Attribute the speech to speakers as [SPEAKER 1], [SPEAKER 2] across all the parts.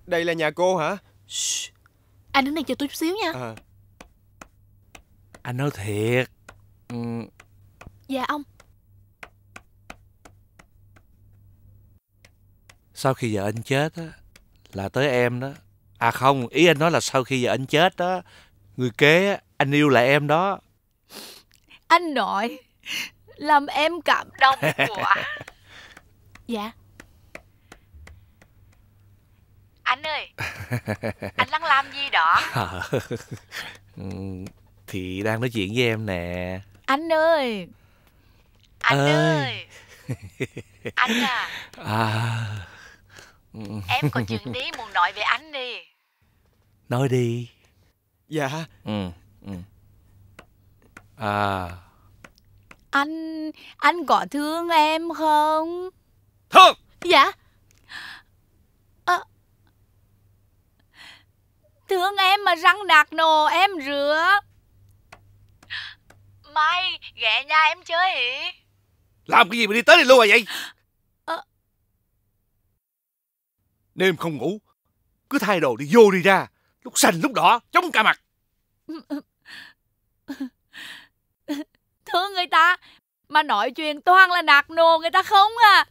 [SPEAKER 1] Đây là nhà cô hả?
[SPEAKER 2] Shh. Anh đứng đây chờ tôi chút xíu nha.
[SPEAKER 3] Anh nói thiệt.
[SPEAKER 2] Dạ ông.
[SPEAKER 3] Sau khi vợ anh chết á, là tới em đó. À không, ý anh nói là sau khi vợ anh chết đó, người kế á, anh yêu là em đó.
[SPEAKER 2] Anh nội, làm em cảm động quá. Dạ. Anh ơi, anh đang làm gì đó?
[SPEAKER 3] Thì đang nói chuyện với em nè.
[SPEAKER 2] Anh ơi. Anh ơi. Anh à. Em có chuyện đi muốn nói với anh đi.
[SPEAKER 3] Nói đi.
[SPEAKER 1] Dạ.
[SPEAKER 2] Anh có thương em không?
[SPEAKER 3] Thương.
[SPEAKER 2] Dạ. Thương em mà răng nạt nồ em rửa. Mai ghé nhà em chơi hỉ.
[SPEAKER 3] Làm cái gì mà đi tới đi luôn à vậy? Đêm không ngủ, cứ thay đồ đi vô đi ra, lúc xanh lúc đỏ, chống cả mặt.
[SPEAKER 2] Thương người ta mà nói chuyện toàn là nạt nồ người ta không à.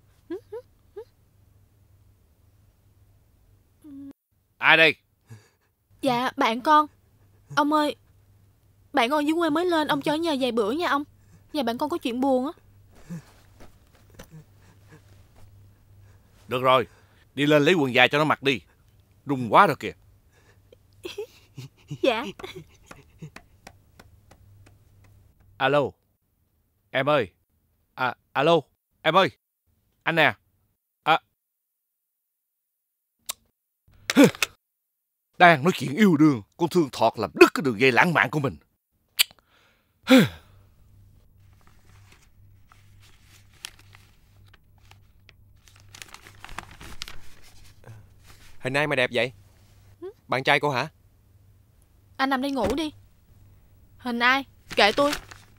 [SPEAKER 3] Ai đây?
[SPEAKER 2] Dạ bạn con. Ông ơi, bạn con dưới quê mới lên, ông cho ở nhà vài bữa nha ông. Nhà bạn con có chuyện buồn á.
[SPEAKER 3] Được rồi, đi lên lấy quần dài cho nó mặc đi. Run quá rồi kìa.
[SPEAKER 2] Dạ.
[SPEAKER 3] Alo. Em ơi. Alo. Em ơi. Anh nè. Đang nói chuyện yêu đương, con Thương thọt làm đứt cái đường dây lãng mạn của mình.
[SPEAKER 1] Hình ai mà đẹp vậy? Bạn trai cô hả?
[SPEAKER 2] Anh nằm đây ngủ đi. Hình ai? Kệ tôi.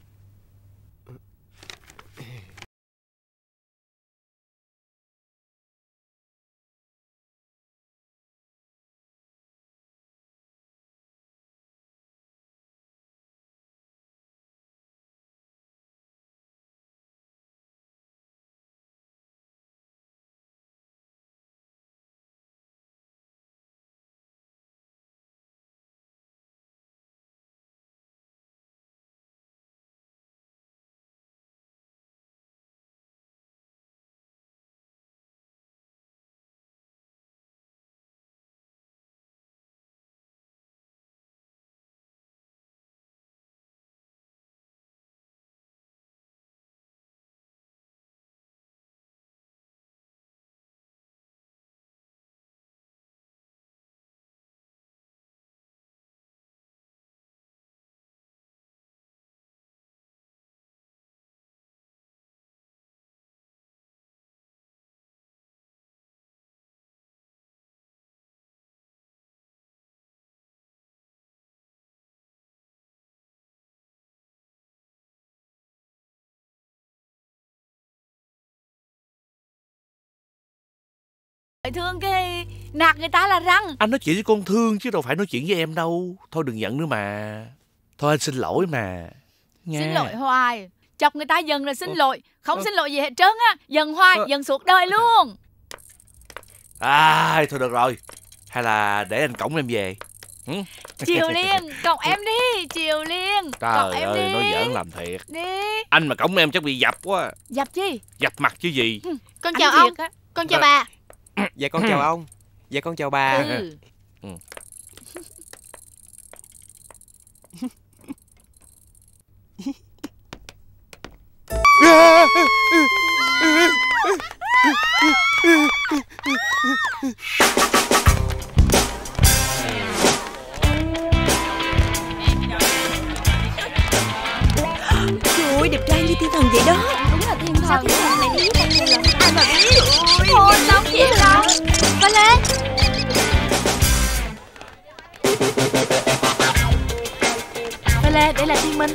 [SPEAKER 2] Thương cái nạt người ta là răng.
[SPEAKER 3] Anh nói chuyện với con Thương chứ đâu phải nói chuyện với em đâu. Thôi đừng giận nữa mà. Thôi anh xin lỗi mà nha.
[SPEAKER 2] Xin lỗi hoài. Chọc người ta dần rồi xin lỗi. Không xin lỗi gì hết trơn á. Dần hoài, dần suốt đời luôn.
[SPEAKER 3] Thôi được rồi. Hay là để anh cõng em về.
[SPEAKER 2] Chiều Liên, cõng em đi. Chiều Liên,
[SPEAKER 3] Trời ơi, nói giỡn làm thiệt.
[SPEAKER 2] Đi.
[SPEAKER 3] Anh mà cõng em chắc bị dập quá.
[SPEAKER 2] Dập chi?
[SPEAKER 3] Dập mặt chứ gì.
[SPEAKER 2] Con chào ông. Con chào bà.
[SPEAKER 1] Dạ con chào ông. Dạ con chào bà.
[SPEAKER 4] Trời ơi, đẹp trai như thiên thần vậy đó.
[SPEAKER 2] Đúng là thiên thần. Này biết con như là ai mà biết. Thôi xong chuyện đâu. Có lên. Có lên, đây là Thiên Minh.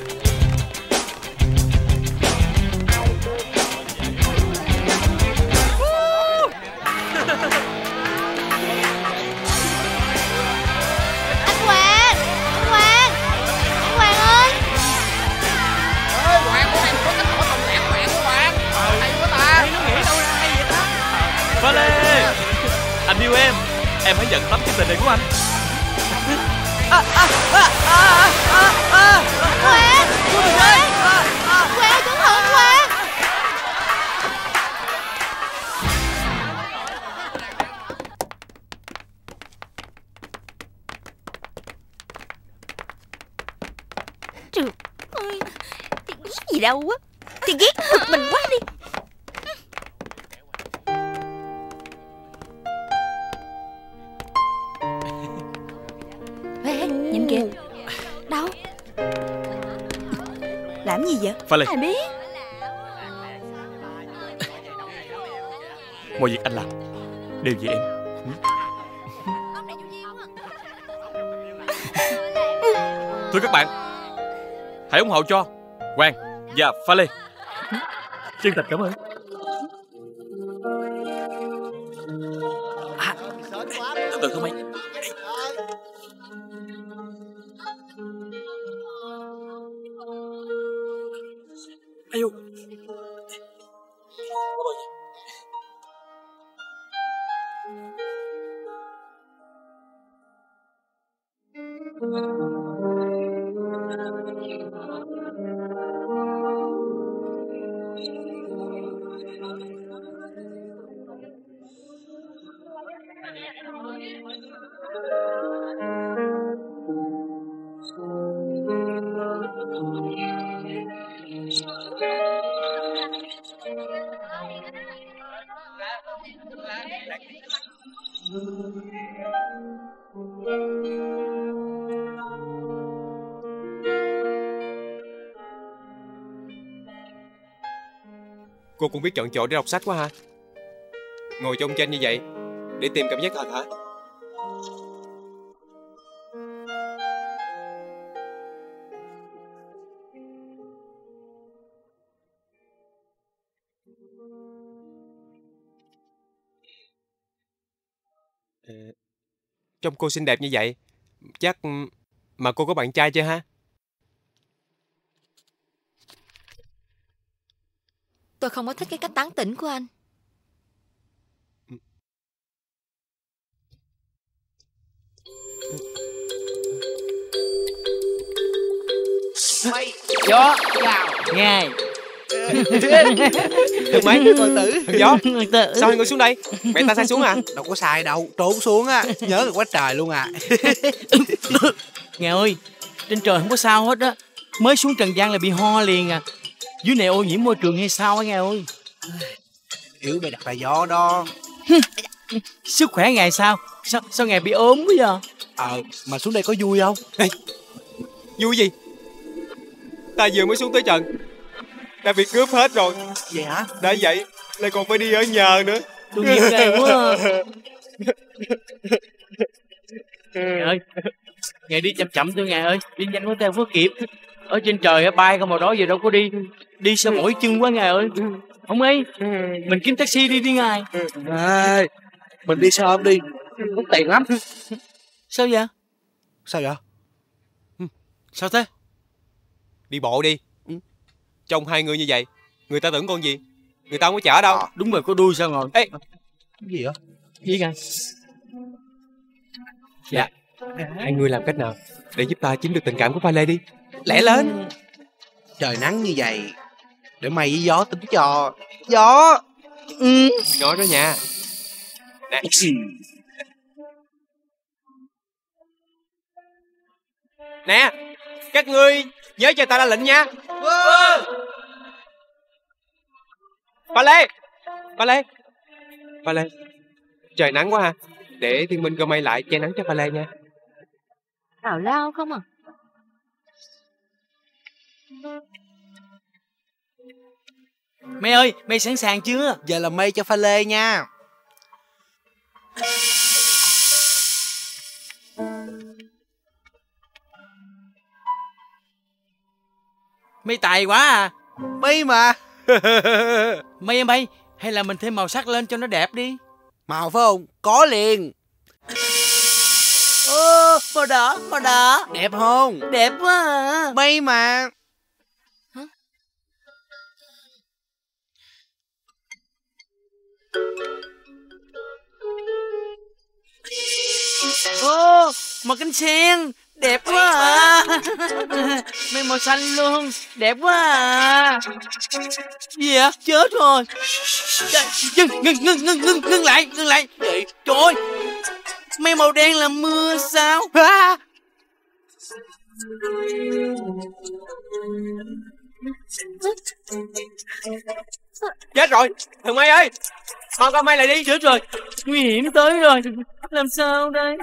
[SPEAKER 3] yêu em hãy nhận tấm chân tình này của anh.
[SPEAKER 2] Khoan, khoan, cẩn thận, khoan. Trời ơi, thì ghét gì đâu á, thì ghét bực mình quá đi. Ê, nhìn kìa. Đâu? Làm gì vậy?
[SPEAKER 3] Pha Lê,
[SPEAKER 2] Ai biết.
[SPEAKER 3] mọi việc anh làm đều vì em. Thưa các bạn, hãy ủng hộ cho Hoàng và Pha Lê. Chân thành cảm ơn. Từ từ thôi mày. Ayo.
[SPEAKER 1] Cô cũng biết chọn chỗ để đọc sách quá ha. Ngồi trong tranh như vậy để tìm cảm giác thật hả? Trông cô xinh đẹp như vậy, chắc mà cô có bạn trai chưa ha?
[SPEAKER 2] Tôi không có thích cái cách tán tỉnh của anh.
[SPEAKER 4] Gió vào ngày.
[SPEAKER 1] Thằng mấy
[SPEAKER 4] Con tử.
[SPEAKER 1] thằng Gió, sao hai người xuống đây? Mẹ ta sai xuống à?
[SPEAKER 4] Đâu có sai đâu, trốn xuống á, nhớ được quá trời luôn à.
[SPEAKER 5] Nghe ơi, trên trời không có sao hết á, mới xuống trần gian là bị ho liền à. Dưới này ô nhiễm môi trường hay sao á nghe ơi.
[SPEAKER 4] Yếu mày đặt là gió đó.
[SPEAKER 5] Sức khỏe ngày sao? Sao ngày bị ốm quá vậy?
[SPEAKER 4] Mà xuống đây có vui không?
[SPEAKER 1] Ê, vui gì? Ta vừa mới xuống tới trần đã bị cướp hết rồi.
[SPEAKER 4] Vậy hả?
[SPEAKER 1] Đã vậy lại còn phải đi ở nhờ nữa.
[SPEAKER 5] Tôi nghiệp ghê quá à. Ngày ơi, ngày đi chậm chậm thôi ngày ơi, đi nhanh quá theo phước kịp. Ở trên trời á, bay không mà đó giờ đâu có đi sao mỏi chân quá ngày ơi. Không ấy, mình kiếm taxi đi ngài.
[SPEAKER 4] Ê, mình đi xe ôm đi, mất tiền lắm.
[SPEAKER 5] Sao vậy?
[SPEAKER 4] Sao vậy?
[SPEAKER 5] Sao thế?
[SPEAKER 1] Đi bộ đi. Trông hai người như vậy người ta tưởng con gì? Người ta không có chở đâu.
[SPEAKER 5] Đúng rồi, có đuôi sao ngồi.
[SPEAKER 1] Ê,
[SPEAKER 4] Cái gì vậy?
[SPEAKER 5] Gì ngài?
[SPEAKER 1] dạ, hai người làm cách nào để giúp ta chiếm được tình cảm của Pha Lê đi. Lẹ lên.
[SPEAKER 4] Trời nắng như vậy, để mày với gió tính cho. Gió.
[SPEAKER 1] Nói đó nha. Nè. Nè, các ngươi nhớ cho ta ra lệnh nha. Pha Lê, Pha Lê, Pha Lê, trời nắng quá ha, để Thiên Minh gom mây lại che nắng cho Pha Lê nha.
[SPEAKER 2] Tào lao không à?
[SPEAKER 5] Mày ơi, mày sẵn sàng chưa?
[SPEAKER 4] Giờ làm mây cho Pha Lê nha.
[SPEAKER 5] Mày tài quá à.
[SPEAKER 4] Mây mà.
[SPEAKER 5] Mày hay là mình thêm màu sắc lên cho nó đẹp đi.
[SPEAKER 4] Màu phải không? Có liền.
[SPEAKER 5] Màu đỏ, màu đỏ.
[SPEAKER 4] Đẹp không?
[SPEAKER 5] Đẹp quá à.
[SPEAKER 4] Mây mà.
[SPEAKER 2] Hả?
[SPEAKER 5] Ô, màu cánh sen đẹp quá à. Mấy màu xanh luôn, đẹp quá à. Gì vậy? Chết rồi. Ngưng lại. Vậy, trời ơi. Mấy màu đen là mưa sao?
[SPEAKER 1] Chết rồi, thằng May ơi, con May lại đi.
[SPEAKER 5] Chết rồi, nguy hiểm tới rồi. Làm sao đây?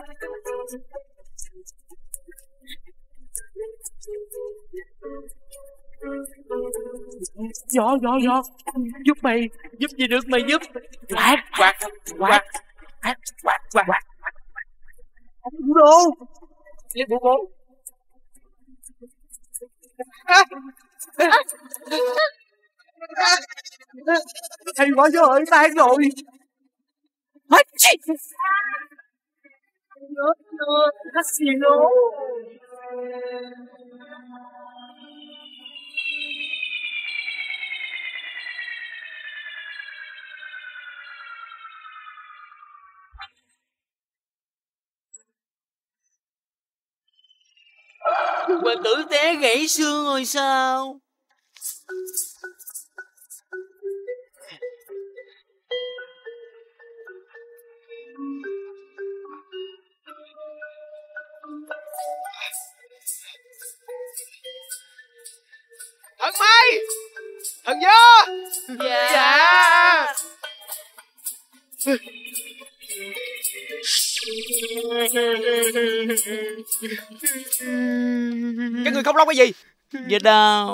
[SPEAKER 5] Gió. Giúp mày, giúp gì được mày giúp. Quạt. Đâu? Lấy bộ bố. Hay quá rồi, tan rồi. Casino. Hoàng tử té gãy xương rồi sao?
[SPEAKER 1] Thần May, thần Gió.
[SPEAKER 5] Dạ.
[SPEAKER 1] Các người khóc lóc cái gì?
[SPEAKER 5] Dạ đau.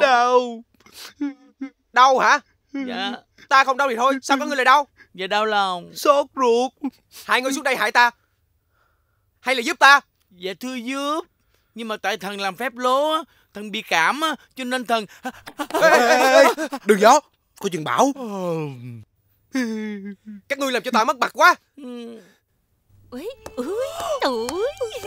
[SPEAKER 1] Đau hả?
[SPEAKER 5] Dạ.
[SPEAKER 1] Ta không đau thì thôi, sao các ngươi lại đau?
[SPEAKER 5] Dạ đau lòng.
[SPEAKER 3] Sốt ruột.
[SPEAKER 1] Hai người xuống đây hại ta hay là giúp ta?
[SPEAKER 5] Dạ thưa giúp. Nhưng mà tại thần làm phép lố á, thần bị cảm á, cho nên thần...
[SPEAKER 4] Ê, đừng Gió, coi chừng Bảo.
[SPEAKER 1] Các ngươi làm cho ta mất mặt quá.
[SPEAKER 2] Ui, tuổi.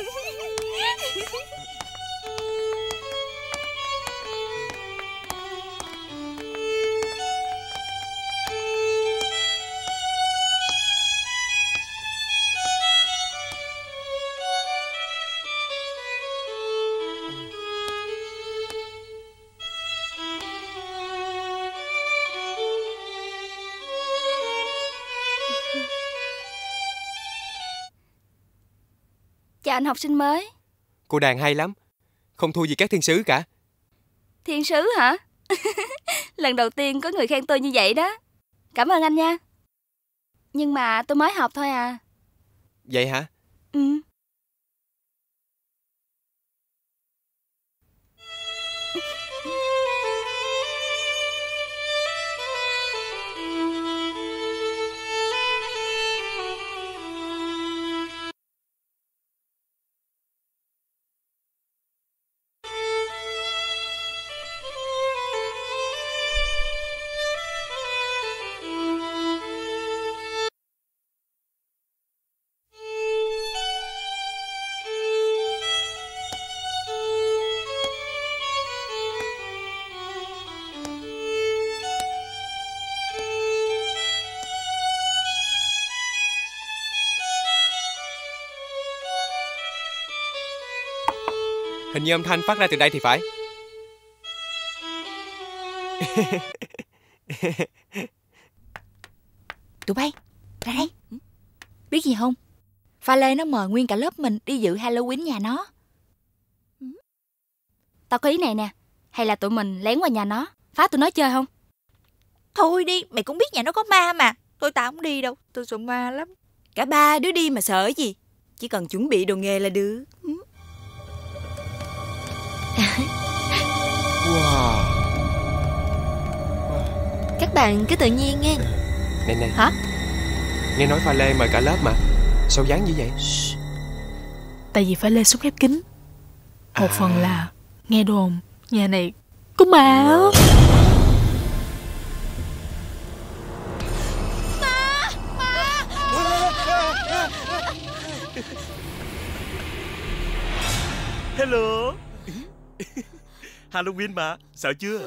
[SPEAKER 2] Chào anh học sinh mới.
[SPEAKER 1] Cô đàn hay lắm, không thua gì các thiên sứ cả.
[SPEAKER 2] Thiên sứ hả? Lần đầu tiên có người khen tôi như vậy đó. Cảm ơn anh nha. Nhưng mà tôi mới học thôi à.
[SPEAKER 1] Vậy hả?
[SPEAKER 2] Ừ.
[SPEAKER 1] Hình như âm thanh phát ra từ đây thì phải.
[SPEAKER 6] Tụi bay, ra đây. Biết gì không? Pha Lê nó mời nguyên cả lớp mình đi dự Halloween nhà nó.
[SPEAKER 2] Tao có ý này nè. Hay là tụi mình lén qua nhà nó, phá tụi nó chơi không?
[SPEAKER 6] Thôi đi, mày cũng biết nhà nó có ma mà. Tao không đi đâu, tôi sợ ma lắm. Cả ba đứa đi mà sợ gì. Chỉ cần chuẩn bị đồ nghề là được.
[SPEAKER 1] Wow.
[SPEAKER 6] Các bạn cứ tự nhiên nghe.
[SPEAKER 1] Nè.
[SPEAKER 6] Hả?
[SPEAKER 1] Nghe nói Pha Lê mời cả lớp mà. Sao dáng như vậy?
[SPEAKER 7] Tại vì Pha Lê xuống khép kín. Một phần là nghe đồn nhà này có ma á.
[SPEAKER 3] Hello. Halloween mà, sợ chưa?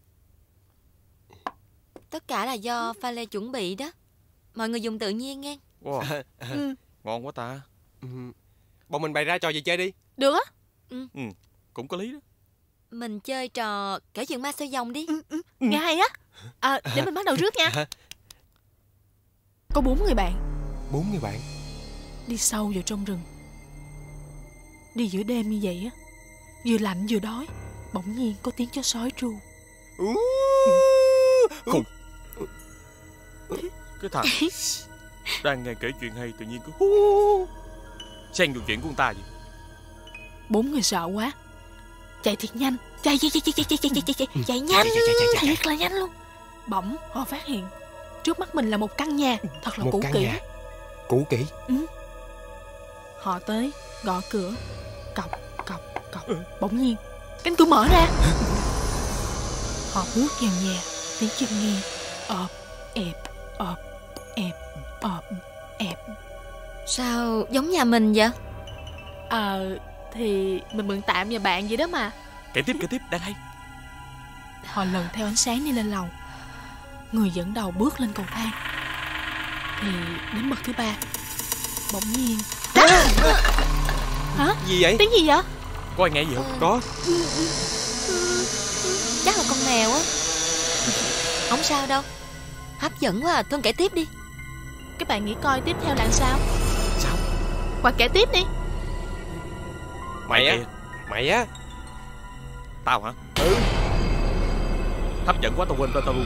[SPEAKER 6] Tất cả là do Pha Lê chuẩn bị đó. Mọi người dùng tự nhiên nghe.
[SPEAKER 3] Wow. Ngon quá ta.
[SPEAKER 1] Bọn mình bày ra trò gì chơi đi.
[SPEAKER 7] Được á.
[SPEAKER 3] Cũng có lý đó.
[SPEAKER 6] Mình chơi trò kể chuyện ma soi dòng đi.
[SPEAKER 7] Nghe hay á. Để mình bắt đầu trước nha. Có 4 người bạn
[SPEAKER 1] 4 người bạn
[SPEAKER 7] đi sâu vào trong rừng. Đi giữa đêm như vậy á, vừa lạnh vừa đói, bỗng nhiên có tiếng chó sói tru.
[SPEAKER 3] Khùng. Cái thằng đang nghe kể chuyện hay tự nhiên cứ hú xen vào chuyện của người ta vậy.
[SPEAKER 7] 4 người sợ quá, chạy thiệt nhanh, chạy nhanh, thiệt là nhanh luôn. Bỗng họ phát hiện trước mắt mình là một căn nhà thật là cũ kỹ.
[SPEAKER 1] Cũ kỹ.
[SPEAKER 7] Họ tới gõ cửa, cọc cọc cọc. Bỗng nhiên cánh cửa mở ra. Họ bước vào nhà, tiếng chân nghe ọp ẹp ọp ẹp ọp ẹp.
[SPEAKER 6] Sao giống nhà mình vậy?
[SPEAKER 7] Thì mình mượn tạm nhà bạn vậy đó mà.
[SPEAKER 3] Kể tiếp đang hay.
[SPEAKER 7] Họ lần theo ánh sáng đi lên lầu. Người dẫn đầu bước lên cầu thang thì đến bậc thứ 3, bỗng nhiên hả?
[SPEAKER 1] Gì vậy?
[SPEAKER 7] Tiếng gì vậy?
[SPEAKER 3] Có ai nghe gì không?
[SPEAKER 1] Có.
[SPEAKER 6] Chắc là con mèo á. Không sao đâu, hấp dẫn quá à. Thôi kể tiếp đi.
[SPEAKER 7] Các bạn nghĩ coi tiếp theo là sao?
[SPEAKER 3] Sao?
[SPEAKER 7] Hoặc kể tiếp đi.
[SPEAKER 1] Mày á?
[SPEAKER 3] Tao hả? Hấp dẫn quá tao quên tên tao luôn.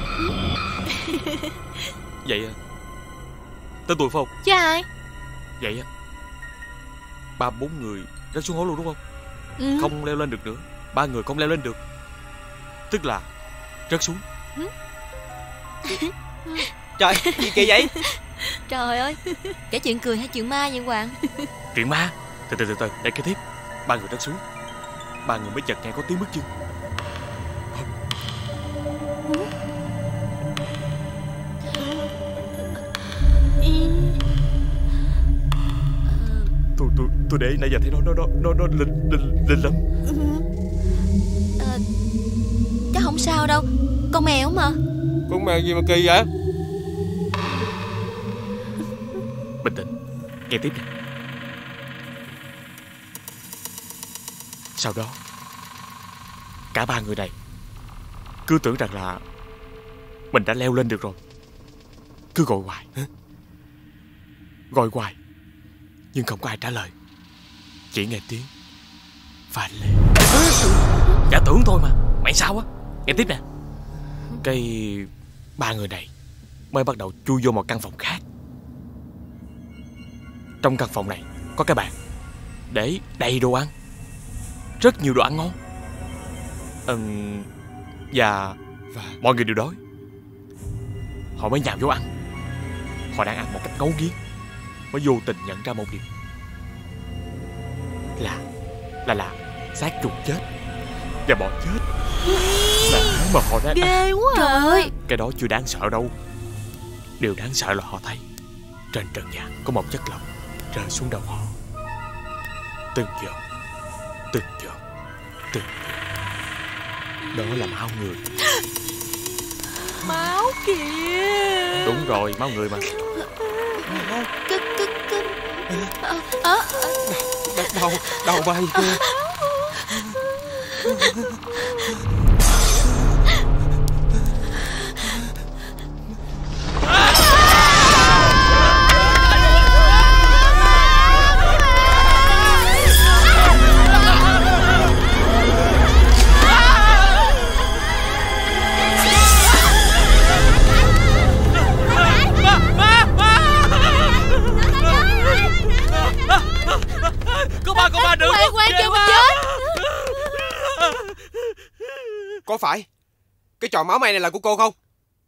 [SPEAKER 3] Vậy tên tôi phải không?
[SPEAKER 7] Chứ ai?
[SPEAKER 3] Vậy 3-4 người rớt xuống hố luôn đúng không? Không leo lên được nữa. 3 người không leo lên được, tức là rớt xuống.
[SPEAKER 1] Trời, gì kỳ vậy?
[SPEAKER 6] Trời ơi, kể chuyện cười hay chuyện ma vậy Hoàng?
[SPEAKER 3] Chuyện ma. Từ để kế tiếp. 3 người rớt xuống, 3 người mới chợt nghe có tiếng bước chân. Tôi để nãy giờ thấy nó linh lắm.
[SPEAKER 6] Chắc không sao đâu, con mèo mà.
[SPEAKER 1] Con mèo gì mà kỳ vậy?
[SPEAKER 3] Bình tĩnh, nghe tiếp nè. Sau đó cả 3 người này cứ tưởng rằng là mình đã leo lên được rồi, cứ gọi hoài nhưng không có ai trả lời, chỉ nghe tiếng pha lê. Giả tưởng thôi mà, mày sao á? Nghe tiếp nè. Cái 3 người này mới bắt đầu chui vô một căn phòng khác. Trong căn phòng này có cái bàn để đầy đồ ăn, rất nhiều đồ ăn ngon. Và mọi người đều đói. Họ mới nhào vô ăn. Họ đang ăn một cách ngấu nghiến, mới vô tình nhận ra một điều là xác chuột chết và bò chết là thứ mà họ đã ăn.
[SPEAKER 6] Ghê quá. Trời ơi,
[SPEAKER 3] cái đó chưa đáng sợ đâu. Điều đáng sợ là họ thấy trên trần nhà có một chất lỏng rơi xuống đầu họ, từng giọt. Đó là máu người.
[SPEAKER 7] Máu kìa.
[SPEAKER 3] Đúng rồi, máu người mà.
[SPEAKER 1] Đầu bay kia.
[SPEAKER 3] Có ba đứa.
[SPEAKER 7] Khoan kêu mình chết.
[SPEAKER 1] Có phải cái trò máu me này là của cô không?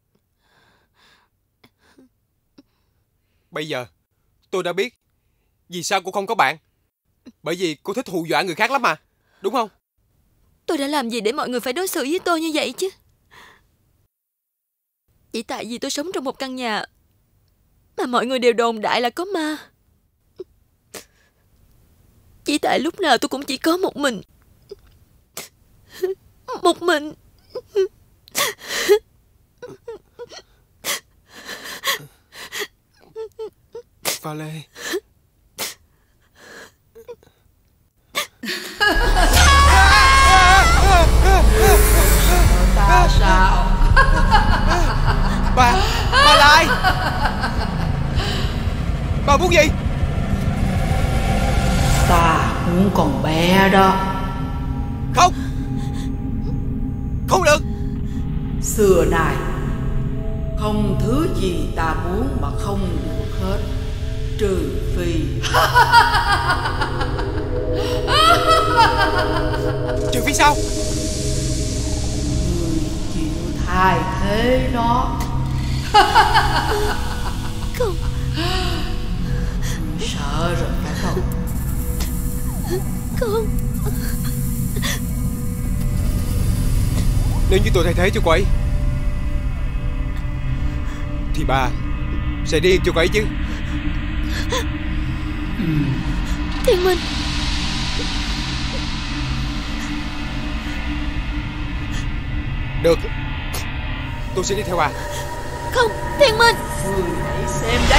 [SPEAKER 1] Bây giờ tôi đã biết vì sao cô không có bạn. Bởi vì cô thích hù dọa người khác lắm mà, đúng không?
[SPEAKER 6] tôi đã làm gì để mọi người phải đối xử với tôi như vậy chứ? Chỉ tại vì tôi sống trong một căn nhà mà mọi người đều đồn đại là có ma. Chỉ tại lúc nào tôi cũng chỉ có một mình. Một mình.
[SPEAKER 1] Pha Lê.
[SPEAKER 8] Ta sao?
[SPEAKER 1] Bà Lai, bà muốn gì?
[SPEAKER 8] Ta muốn con bé đó.
[SPEAKER 1] Không, không được.
[SPEAKER 8] Xưa này không thứ gì ta muốn mà không được hết, trừ phi
[SPEAKER 1] Trừ phi sao?
[SPEAKER 8] người chịu thay thế nó.
[SPEAKER 6] Không.
[SPEAKER 8] Người sợ rồi phải không?
[SPEAKER 6] Không.
[SPEAKER 1] Nếu như tôi thay thế cho cô ấy thì bà sẽ đi cho cô ấy chứ.
[SPEAKER 6] Thiên Minh.
[SPEAKER 1] Được, tôi sẽ đi theo bà.
[SPEAKER 6] Không, Thiên Minh.
[SPEAKER 8] Người hãy xem đây.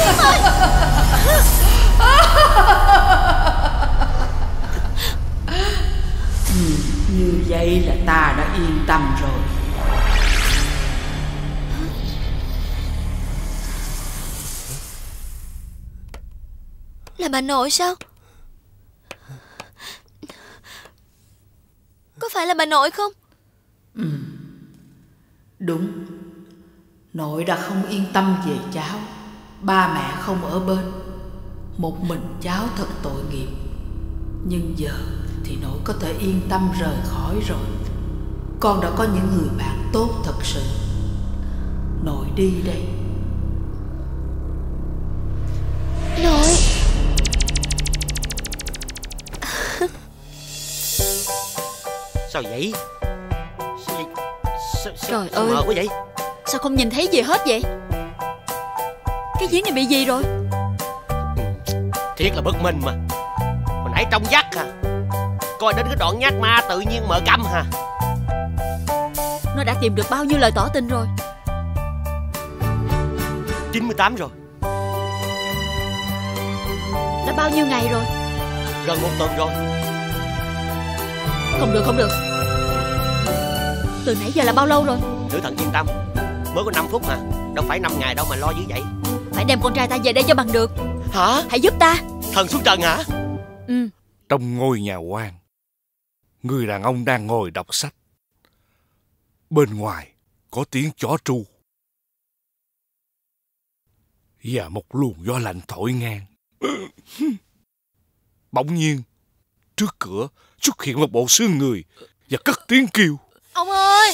[SPEAKER 8] Như vậy là ta đã yên tâm rồi.
[SPEAKER 6] Là bà nội sao? Có phải là bà nội không?
[SPEAKER 8] Đúng. Nội đã không yên tâm về cháu. Ba mẹ không ở bên, một mình cháu thật tội nghiệp. Nhưng giờ thì nội có thể yên tâm rời khỏi rồi. Con đã có những người bạn tốt thật sự. Nội đi đây.
[SPEAKER 6] Nội.
[SPEAKER 9] Sao vậy?
[SPEAKER 6] Trời
[SPEAKER 9] sao
[SPEAKER 6] ơi,
[SPEAKER 9] mờ quá vậy?
[SPEAKER 6] sao không nhìn thấy gì hết vậy? Cái giếng này bị gì rồi?
[SPEAKER 9] Thiệt là bất minh mà. Hồi nãy trong vắt hả? Coi đến cái đoạn nhát ma tự nhiên mở câm hả?
[SPEAKER 6] Nó đã tìm được bao nhiêu lời tỏ tình rồi?
[SPEAKER 9] 98 rồi.
[SPEAKER 6] Đã bao nhiêu ngày rồi?
[SPEAKER 9] Gần 1 tuần rồi.
[SPEAKER 6] Không được, không được. Từ nãy giờ là bao lâu rồi?
[SPEAKER 9] Nữ thần yên tâm, mới có 5 phút mà. Đâu phải 5 ngày đâu mà lo dữ vậy.
[SPEAKER 6] Phải đem con trai ta về đây cho bằng được.
[SPEAKER 9] Hả?
[SPEAKER 6] Hãy giúp ta.
[SPEAKER 9] Thần xuống trần hả?
[SPEAKER 6] Ừ.
[SPEAKER 3] Trong ngôi nhà quan, người đàn ông đang ngồi đọc sách. Bên ngoài có tiếng chó tru và một luồng gió lạnh thổi ngang. Bỗng nhiên, trước cửa xuất hiện một bộ xương người và cất tiếng kêu.
[SPEAKER 7] Ông ơi!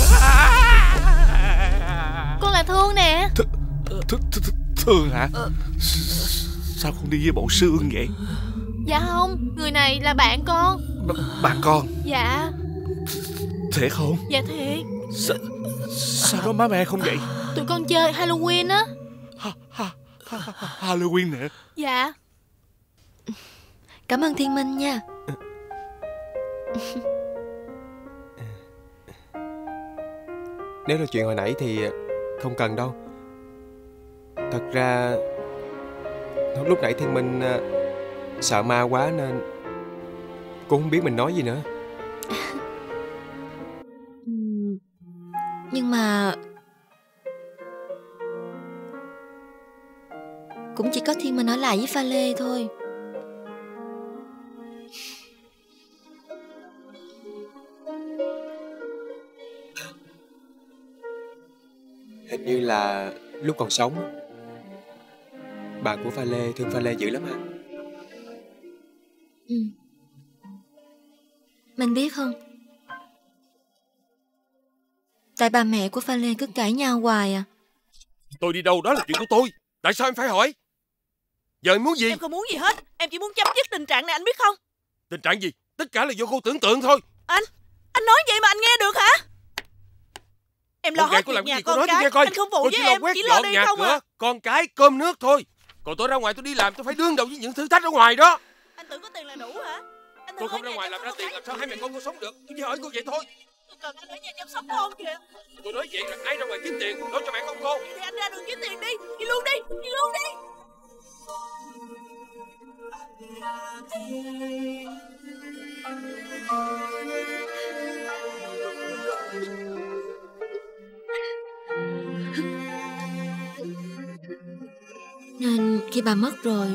[SPEAKER 7] Con là Thương nè.
[SPEAKER 3] Thương hả? Sao không đi với bộ xương vậy?
[SPEAKER 7] Dạ không, người này là bạn con.
[SPEAKER 3] Bạn con?
[SPEAKER 7] Dạ.
[SPEAKER 3] Thiệt không?
[SPEAKER 7] Dạ thiệt.
[SPEAKER 3] Sao đó má mẹ không vậy?
[SPEAKER 7] Tụi con chơi Halloween á.
[SPEAKER 3] Halloween nè.
[SPEAKER 7] Dạ.
[SPEAKER 6] Cảm ơn Thiên Minh nha.
[SPEAKER 1] Nếu là chuyện hồi nãy thì không cần đâu. Thật ra lúc nãy Thiên Minh sợ ma quá nên cô không biết mình nói gì nữa.
[SPEAKER 6] Nhưng mà cũng chỉ có Thiên Minh ở lại với Pha Lê thôi.
[SPEAKER 1] Hình như là lúc còn sống, bà của Pha Lê thương Pha Lê dữ lắm hả?
[SPEAKER 6] Ừ. Mình biết không? Tại bà mẹ của Pha Lê cứ cãi nhau hoài à.
[SPEAKER 10] Tôi đi đâu đó là chuyện của tôi. Tại sao em phải hỏi? Giờ em muốn gì?
[SPEAKER 11] Em không muốn gì hết. Em chỉ muốn chấm dứt tình trạng này, anh biết không?
[SPEAKER 10] Tình trạng gì? Tất cả là do cô tưởng tượng thôi.
[SPEAKER 11] Anh nói vậy mà anh nghe được hả? Em lo hết việc nhà con cái. Anh không phụ với em, chỉ lo đi không à.
[SPEAKER 10] Con cái, cơm nước thôi. Còn tôi ra ngoài tôi đi làm, tôi phải đương đầu với những thử thách ở ngoài đó.
[SPEAKER 11] Anh tưởng có tiền là đủ hả?
[SPEAKER 10] Tôi không ra ngoài làm ra tiền, làm sao hai mẹ con cô sống được? Tôi chỉ hỏi cô vậy thôi.
[SPEAKER 11] Tôi cần anh ở nhà chăm sóc con kìa.
[SPEAKER 10] Tôi nói vậy là ai ra ngoài kiếm tiền, lo cho mẹ con cô.
[SPEAKER 11] Vậy thì anh ra đường kiếm tiền đi. Đi luôn đi, đi luôn đi.
[SPEAKER 12] Nên khi bà mất rồi,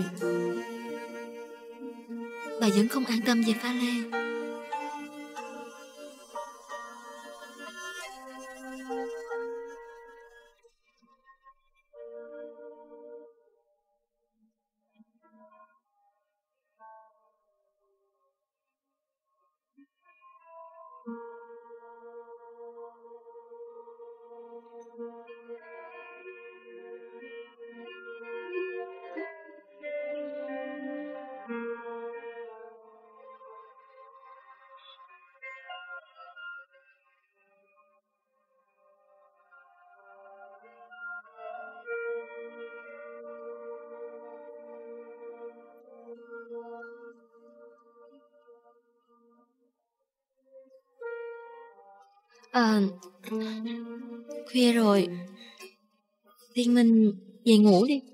[SPEAKER 12] bà vẫn không an tâm về pha lê. Khuya rồi, Thiên Minh về ngủ đi.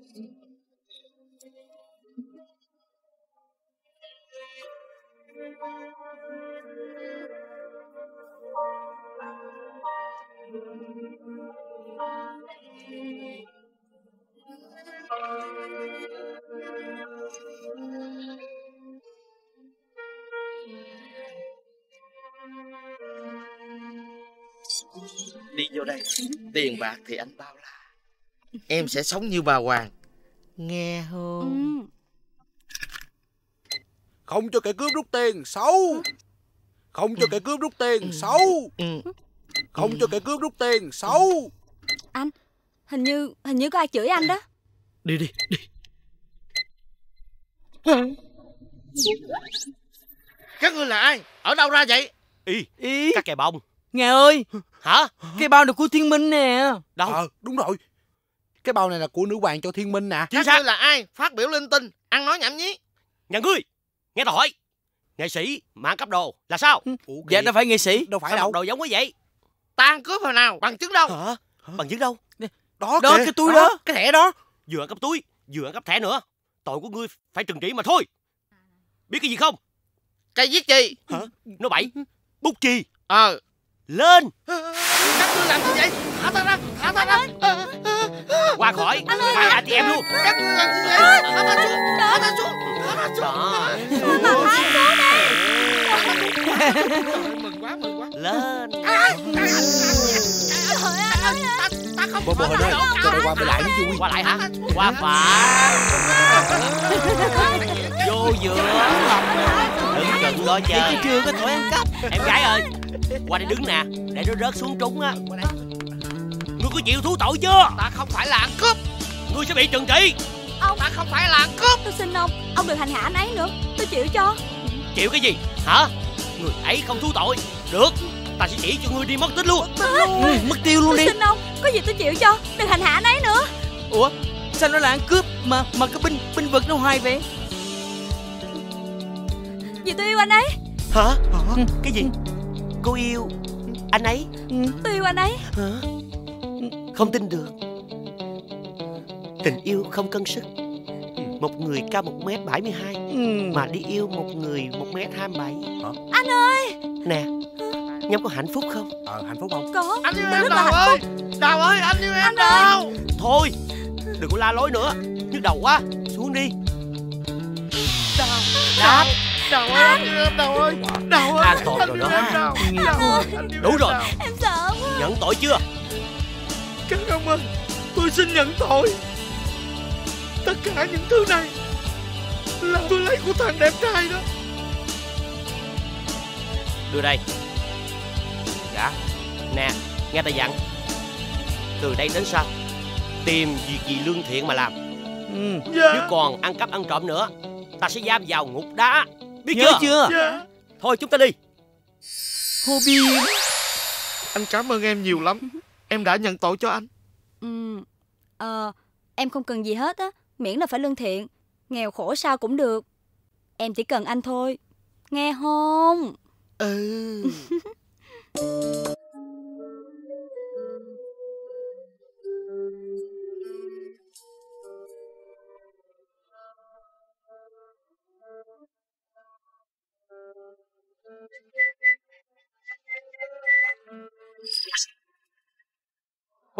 [SPEAKER 9] Đi vô đây, tiền bạc thì anh bao la. Em sẽ sống như bà Hoàng, nghe không?
[SPEAKER 4] Không cho kẻ cướp rút tiền, xấu. Không cho kẻ cướp rút tiền, xấu. Không cho kẻ cướp rút tiền, xấu.
[SPEAKER 6] Anh, hình như có ai chửi anh đó.
[SPEAKER 9] Đi. Các ngươi là ai? Ở đâu ra vậy?
[SPEAKER 3] Ý các kẻ bông.
[SPEAKER 5] Nghe ơi.
[SPEAKER 3] Hả?
[SPEAKER 5] Cái bao này của Thiên Minh nè.
[SPEAKER 3] Đâu?
[SPEAKER 4] Đúng rồi. Cái bao này là của nữ hoàng cho Thiên Minh nè.
[SPEAKER 9] Các ngươi là ai? Phát biểu linh tinh, ăn nói nhảm nhí.
[SPEAKER 3] Nhà ngươi, nghe tôi hỏi. Nghệ sĩ mà ăn cắp đồ là sao?
[SPEAKER 5] Dạ đâu phải nghệ sĩ.
[SPEAKER 4] Đâu phải
[SPEAKER 3] sao
[SPEAKER 4] đâu.
[SPEAKER 3] đồ giống quá vậy?
[SPEAKER 9] Ta ăn cướp hồi nào? Bằng chứng đâu?
[SPEAKER 3] Hả? Bằng chứng đâu?
[SPEAKER 4] Đó
[SPEAKER 5] cái túi đó.
[SPEAKER 4] Cái thẻ đó.
[SPEAKER 3] Vừa ăn cắp túi, vừa ăn cắp thẻ nữa. Tội của ngươi phải trừng trị mà thôi. Biết cái gì không?
[SPEAKER 9] Cây viết gì?
[SPEAKER 3] Hả? Nó bậy. Bút chì.
[SPEAKER 9] Lên. Các ngươi làm gì vậy? Thả ta ra. Thả ta ra.
[SPEAKER 3] Qua khỏi. Phải ATM luôn.
[SPEAKER 9] Các ngươi làm gì vậy? Thả ta xuống. Thả ta xuống. Thả ta xuống. Mừng quá.
[SPEAKER 3] Lên.
[SPEAKER 9] Ta không
[SPEAKER 4] Bồ hồi đây. Cho đây qua mới lại mới vui.
[SPEAKER 3] Qua lại hả? Qua phải. Vô giữa. Đừng gần đó chờ.
[SPEAKER 5] Chưa có tội ăn cắp.
[SPEAKER 3] Em gái ơi, qua đây đứng nè, để nó rớt xuống trúng á. Ngươi có chịu thú tội chưa?
[SPEAKER 9] Ta không phải là ăn cướp.
[SPEAKER 3] Ngươi sẽ bị trừng trị.
[SPEAKER 9] Ta không phải là ăn cướp.
[SPEAKER 6] Tôi xin ông đừng hành hạ anh ấy nữa. Tôi chịu cho.
[SPEAKER 3] Chịu cái gì? Hả? Người ấy không thú tội. Được, ta sẽ chỉ cho ngươi đi mất tích luôn.
[SPEAKER 5] Mất tiêu luôn đi.
[SPEAKER 6] Tôi xin ông, có gì tôi chịu cho. Đừng hành hạ anh ấy nữa.
[SPEAKER 5] Ủa, sao nó là ăn cướp mà cái binh vực nó hoài vậy?
[SPEAKER 6] Vì tôi yêu anh ấy.
[SPEAKER 3] Hả? Cái gì? Cô yêu anh ấy?
[SPEAKER 6] Tôi yêu anh ấy.
[SPEAKER 3] Hả? Không tin được. Tình yêu không cân sức. Một người cao 1m72 mà đi yêu một người 1m27.
[SPEAKER 6] Anh ơi.
[SPEAKER 3] Nè, nhóm có hạnh phúc không?
[SPEAKER 4] Hạnh phúc không?
[SPEAKER 6] Có.
[SPEAKER 9] Anh yêu em Đào ơi. Đào ơi, anh yêu em Đào.
[SPEAKER 3] Thôi, đừng có la lối nữa. Nhức đầu quá. Xuống đi. Đào.
[SPEAKER 9] Đào ơi, anh yêu em Đào ơi. Đào ơi,
[SPEAKER 3] an toàn rồi đó. Đủ rồi.
[SPEAKER 6] Em sợ quá.
[SPEAKER 3] Nhận tội chưa?
[SPEAKER 9] Các ông ơi, tôi xin nhận tội. Tất cả những thứ này là tôi lấy của thằng đẹp trai đó.
[SPEAKER 3] Đưa đây. Dạ. Nè, nghe ta dặn. Từ đây đến sau, tìm việc gì lương thiện mà làm. Nếu còn ăn cắp ăn trộm nữa, ta sẽ giam vào ngục đá. Biết
[SPEAKER 5] Nhớ
[SPEAKER 3] chưa?
[SPEAKER 5] Dạ.
[SPEAKER 3] Thôi chúng ta đi.
[SPEAKER 5] Hobby.
[SPEAKER 9] Anh cảm ơn em nhiều lắm. Em đã nhận tội cho anh.
[SPEAKER 6] Em không cần gì hết á. Miễn là phải lương thiện. Nghèo khổ sao cũng được. Em chỉ cần anh thôi. Nghe không?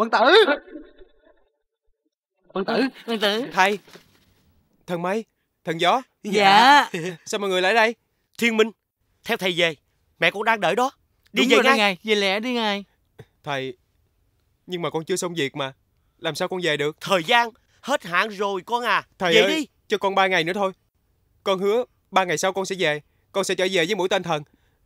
[SPEAKER 4] Hoàng tử.
[SPEAKER 5] Hoàng tử.
[SPEAKER 1] Thầy. Thần mây, thần gió.
[SPEAKER 5] Dạ.
[SPEAKER 1] Sao mọi người lại đây?
[SPEAKER 3] Thiên Minh, theo thầy về. Mẹ con đang đợi đó. Đi
[SPEAKER 5] Đúng
[SPEAKER 3] về ngay.
[SPEAKER 5] ngài. Về lẹ đi ngài.
[SPEAKER 1] Thầy, nhưng mà con chưa xong việc mà. Làm sao con về được?
[SPEAKER 3] Thời gian hết hạn rồi con à.
[SPEAKER 1] Thầy
[SPEAKER 3] về
[SPEAKER 1] ơi,
[SPEAKER 3] đi.
[SPEAKER 1] cho con 3 ngày nữa thôi. Con hứa 3 ngày sau con sẽ về. Con sẽ trở về với mũi tên thần.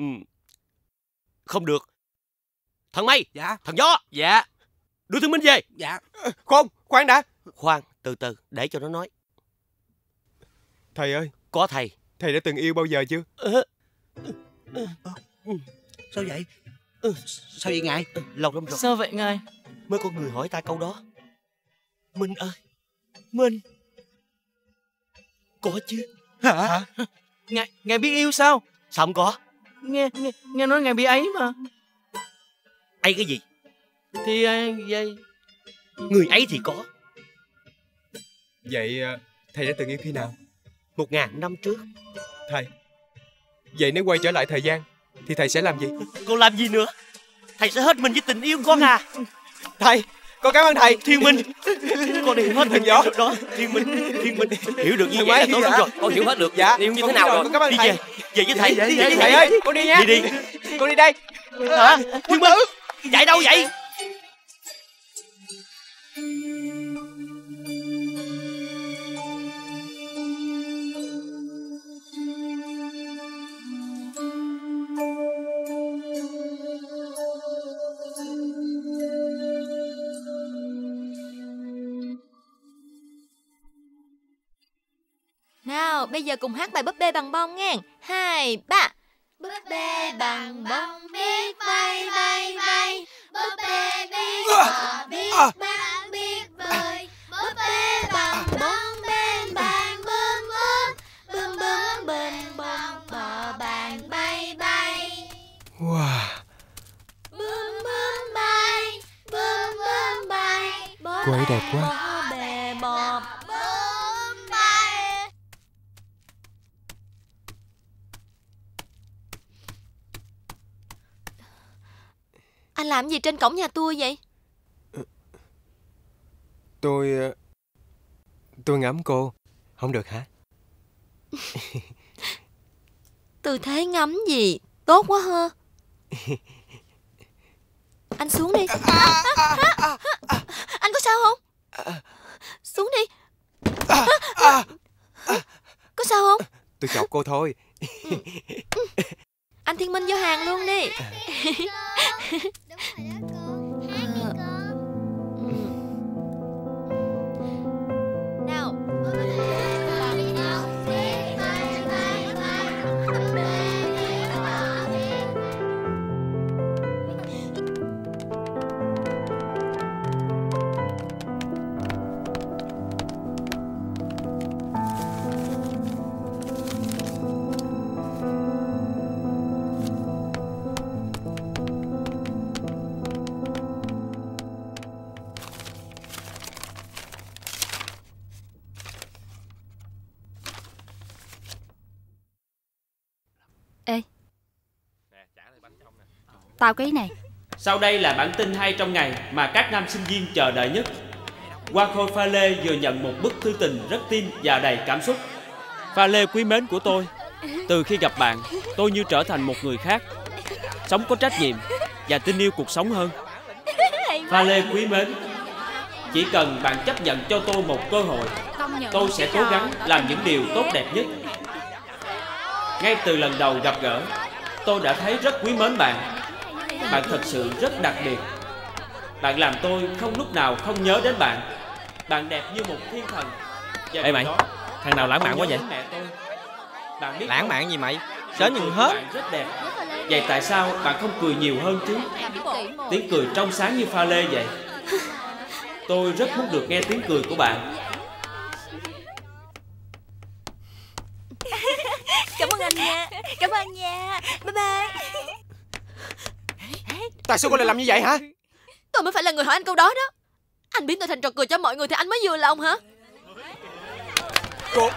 [SPEAKER 3] Không được. Thần mây.
[SPEAKER 4] Dạ.
[SPEAKER 3] Thần gió.
[SPEAKER 5] Dạ.
[SPEAKER 3] Đưa Thiên Minh về.
[SPEAKER 4] Dạ.
[SPEAKER 1] Không, khoan đã.
[SPEAKER 3] Khoan, từ từ, để cho nó nói.
[SPEAKER 1] Thầy ơi.
[SPEAKER 3] Có thầy.
[SPEAKER 1] Thầy đã từng yêu bao giờ chưa?
[SPEAKER 4] Sao vậy? Sao vậy ngài?
[SPEAKER 3] Lâu lắm rồi.
[SPEAKER 5] Sao vậy ngài?
[SPEAKER 3] Mới có người hỏi ta câu đó. Minh ơi, Minh. Có chứ.
[SPEAKER 5] Hả? Ngài biết yêu sao?
[SPEAKER 3] Sao không có?
[SPEAKER 5] Nghe nói ngài bị ấy mà.
[SPEAKER 3] Ấy cái gì?
[SPEAKER 5] Thì vậy.
[SPEAKER 3] Người ấy thì có.
[SPEAKER 1] Vậy thầy đã từng yêu khi nào?
[SPEAKER 3] 1000 năm trước.
[SPEAKER 1] Thầy, vậy nếu quay trở lại thời gian thì thầy sẽ làm gì?
[SPEAKER 3] Con làm gì nữa? Thầy sẽ hết mình với tình yêu con à.
[SPEAKER 1] Thầy, con cảm ơn thầy.
[SPEAKER 3] Thiên Minh, con đi hết
[SPEAKER 1] thần gió
[SPEAKER 3] đó. Thiên Minh hiểu được như vậy là tốt lắm rồi. Con hiểu hết được.
[SPEAKER 1] Dạ,
[SPEAKER 3] yêu như thế nào rồi.
[SPEAKER 1] Con cảm ơn
[SPEAKER 3] đi
[SPEAKER 1] thầy.
[SPEAKER 3] Về với thầy.
[SPEAKER 1] Thầy ơi, con đi nha.
[SPEAKER 3] Đi.
[SPEAKER 1] Con đi đây.
[SPEAKER 3] Hả? Thiên Minh, chạy đâu vậy?
[SPEAKER 12] Nào, bây giờ cùng hát bài búp bê bằng bông nghe. 2, 3. Búp bê bằng bông biết bay bay bay. Búp bê biết bò biết bắn biết bơi. Búp bê bằng bông bên bàn bướm bướm. Bướm bướm bên bông bò bàn bay bay.
[SPEAKER 1] Wow.
[SPEAKER 12] Bướm bướm bay, bướm bướm bay.
[SPEAKER 1] Cô ấy đẹp quá.
[SPEAKER 12] Bê bò bướm bay. Anh làm gì trên cổng nhà tôi vậy?
[SPEAKER 1] Tôi ngắm cô. Không được hả?
[SPEAKER 12] Tư thế ngắm gì? Tốt quá ha. Anh xuống đi. Anh có sao không? Xuống đi. Có sao không?
[SPEAKER 1] Tôi chọc cô thôi.
[SPEAKER 12] Anh Thiên Minh vô hàng luôn đi. Nào.
[SPEAKER 13] Ê, tao cái này.
[SPEAKER 5] Sau đây là bản tin hay trong ngày mà các nam sinh viên chờ đợi nhất. Hoa khôi Pha Lê vừa nhận một bức thư tình rất tin và đầy cảm xúc. Pha Lê quý mến của tôi, từ khi gặp bạn, tôi như trở thành một người khác, sống có trách nhiệm và tin yêu cuộc sống hơn. Pha Lê quý mến, chỉ cần bạn chấp nhận cho tôi một cơ hội, tôi sẽ cố gắng làm những điều tốt đẹp nhất. Ngay từ lần đầu gặp gỡ, tôi đã thấy rất quý mến bạn. Bạn thật sự rất đặc biệt. Bạn làm tôi không lúc nào không nhớ đến bạn. Bạn đẹp như một thiên thần.
[SPEAKER 3] Ê mày, thằng nào lãng mạn quá vậy? Lãng mạn gì mày? Sến nhìn hết.
[SPEAKER 5] Bạn rất đẹp. Vậy tại sao bạn không cười nhiều hơn chứ? Tiếng cười trong sáng như pha lê vậy. Tôi rất muốn được nghe tiếng cười của bạn.
[SPEAKER 6] Cảm ơn anh nha. Cảm ơn nha. Bye bye.
[SPEAKER 1] Tại sao cô lại làm như vậy hả?
[SPEAKER 12] Tôi mới phải là người hỏi anh câu đó đó. Anh biến tôi thành trò cười cho mọi người thì anh mới vừa lòng hả?
[SPEAKER 1] Cô...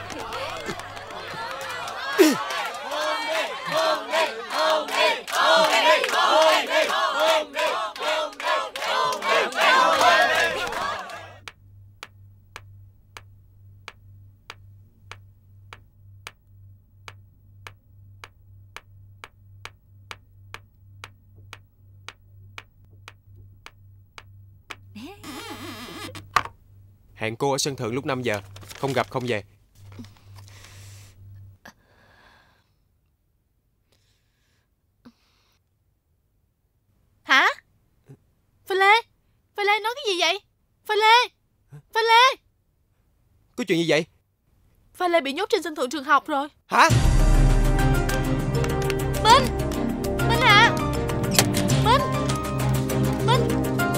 [SPEAKER 1] Hẹn cô ở sân thượng lúc 5 giờ. Không gặp không về.
[SPEAKER 7] Hả? Pha Lê, Pha Lê nói cái gì vậy? Pha Lê, Pha Lê.
[SPEAKER 1] Có chuyện gì vậy?
[SPEAKER 7] Pha Lê bị nhốt trên sân thượng trường học rồi.
[SPEAKER 1] Hả?
[SPEAKER 7] Minh, Minh à, Minh, Minh.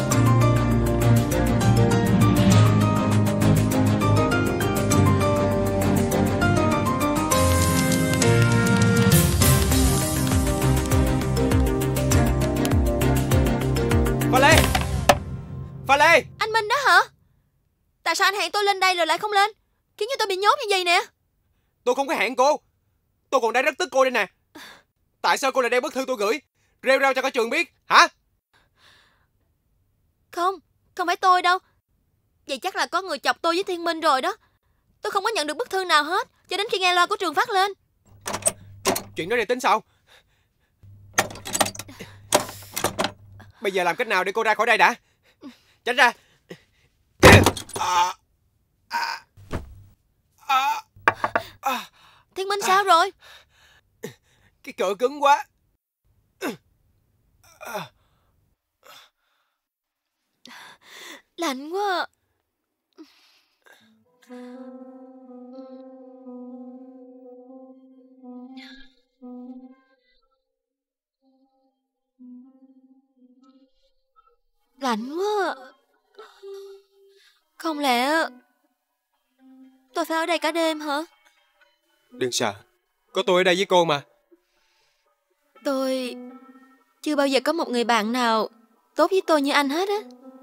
[SPEAKER 1] Pha Lê! Pha Lê!
[SPEAKER 12] Anh Minh đó hả? Tại sao anh hẹn tôi lên đây rồi lại không lên, khiến cho tôi bị nhốt như vậy nè?
[SPEAKER 1] Tôi không có hẹn cô. Tôi còn đang rất tức cô đây nè. Tại sao cô lại đem bức thư tôi gửi rêu rao cho cả trường biết hả?
[SPEAKER 12] Không phải tôi đâu. Vậy chắc là có người chọc tôi với Thiên Minh rồi đó. Tôi không có nhận được bức thư nào hết cho đến khi nghe loa của trường phát lên.
[SPEAKER 1] Chuyện đó để tính sau. Bây giờ làm cách nào để cô ra khỏi đây đã? Tránh ra.
[SPEAKER 12] Thiên Minh sao rồi?
[SPEAKER 1] Cái cửa cứng quá.
[SPEAKER 12] Lạnh quá. Lạnh quá. Không lẽ tôi phải ở đây cả đêm hả?
[SPEAKER 1] Đừng sợ, có tôi ở đây với cô mà.
[SPEAKER 12] Tôi chưa bao giờ có một người bạn nào tốt với tôi như anh hết á.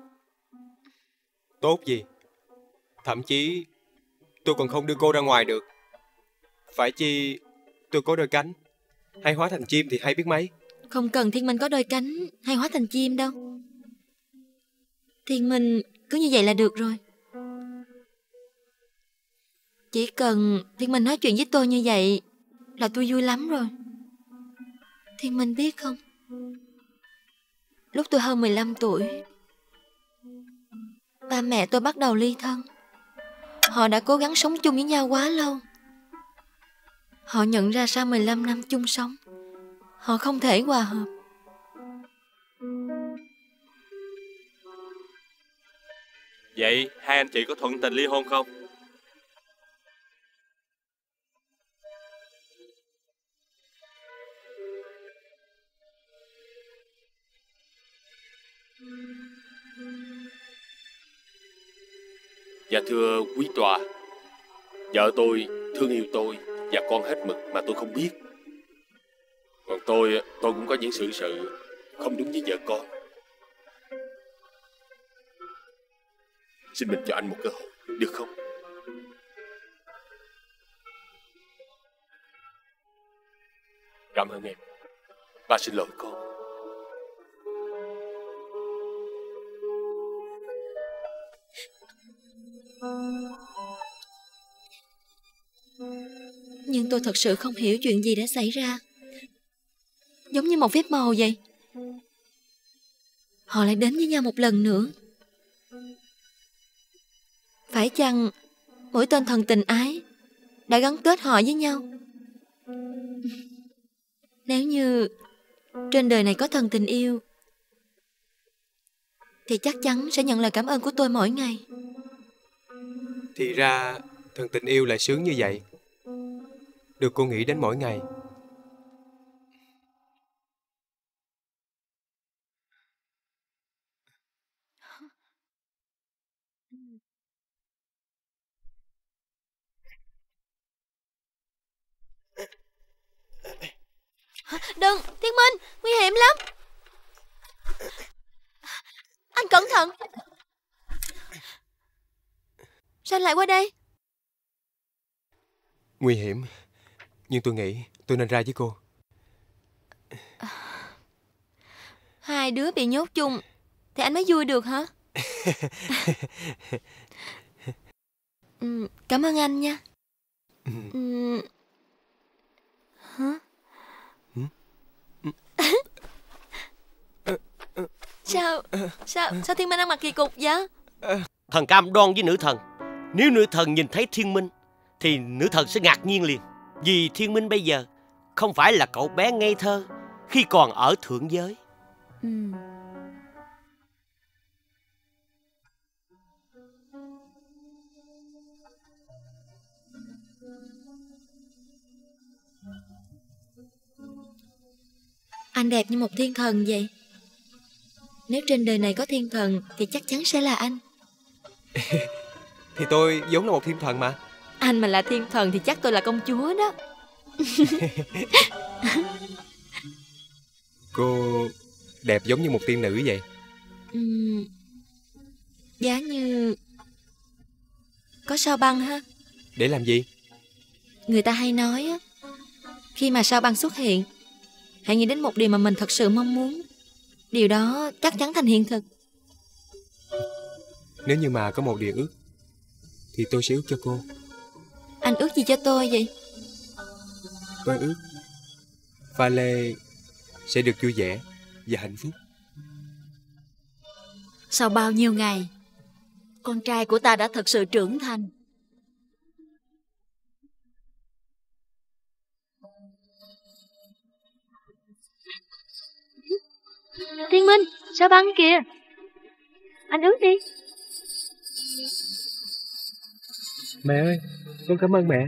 [SPEAKER 1] Tốt gì? Thậm chí tôi còn không đưa cô ra ngoài được. Phải chi tôi có đôi cánh, hay hóa thành chim thì hay biết mấy.
[SPEAKER 12] Không cần Thiên Minh có đôi cánh hay hóa thành chim đâu. Thiên Minh cứ như vậy là được rồi. Chỉ cần Thiên Minh nói chuyện với tôi như vậy là tôi vui lắm rồi. Thiên Minh biết không, lúc tôi hơn 15 tuổi, ba mẹ tôi bắt đầu ly thân. Họ đã cố gắng sống chung với nhau quá lâu. Họ nhận ra sau 15 năm chung sống, họ không thể hòa hợp.
[SPEAKER 10] Vậy hai anh chị có thuận tình ly hôn không? Dạ thưa quý tòa, vợ tôi thương yêu tôi và con hết mực mà tôi không biết. Còn tôi cũng có những sự không đúng với vợ con. Xin mình cho anh một cơ hội, được không? Cảm ơn em. Ba xin lỗi con.
[SPEAKER 12] Nhưng tôi thật sự không hiểu chuyện gì đã xảy ra. Giống như một phép màu vậy. Họ lại đến với nhau một lần nữa. Phải chăng mỗi tên thần tình ái đã gắn kết họ với nhau? Nếu như trên đời này có thần tình yêu thì chắc chắn sẽ nhận lời cảm ơn của tôi mỗi ngày.
[SPEAKER 1] Thì ra thần tình yêu lại sướng như vậy, được cô nghĩ đến mỗi ngày.
[SPEAKER 12] Đừng, Thiên Minh, nguy hiểm lắm. Anh cẩn thận. Sao anh lại qua đây?
[SPEAKER 1] Nguy hiểm, nhưng tôi nghĩ tôi nên ra với cô.
[SPEAKER 12] Hai đứa bị nhốt chung thì anh mới vui được hả? Cảm ơn anh nha. Hả? Sao Thiên Minh ăn mặc kỳ cục vậy?
[SPEAKER 14] Thần cam đoan với nữ thần Nếu nữ thần nhìn thấy Thiên Minh thì nữ thần sẽ ngạc nhiên liền. Vì Thiên Minh bây giờ không phải là cậu bé ngây thơ khi còn ở thượng giới.
[SPEAKER 12] Anh đẹp như một thiên thần vậy. Nếu trên đời này có thiên thần thì chắc chắn sẽ là anh.
[SPEAKER 1] Thì tôi vốn là một thiên thần mà.
[SPEAKER 12] Anh mà là thiên thần thì chắc tôi là công chúa đó.
[SPEAKER 1] Cô đẹp giống như một tiên nữ vậy.
[SPEAKER 12] Giá như có sao băng ha.
[SPEAKER 1] Để làm gì?
[SPEAKER 12] Người ta hay nói á, khi mà sao băng xuất hiện, hãy nghĩ đến một điều mà mình thật sự mong muốn. Điều đó chắc chắn thành hiện thực.
[SPEAKER 1] Nếu như mà có một điều ước thì tôi sẽ ước cho cô.
[SPEAKER 12] Anh ước gì cho tôi vậy?
[SPEAKER 1] Tôi ước pha lê sẽ được vui vẻ và hạnh phúc.
[SPEAKER 6] Sau bao nhiêu ngày, con trai của ta đã thật sự trưởng thành.
[SPEAKER 13] Thiên Minh, sao băng kìa. Anh ước đi.
[SPEAKER 1] Mẹ ơi, con cảm ơn mẹ.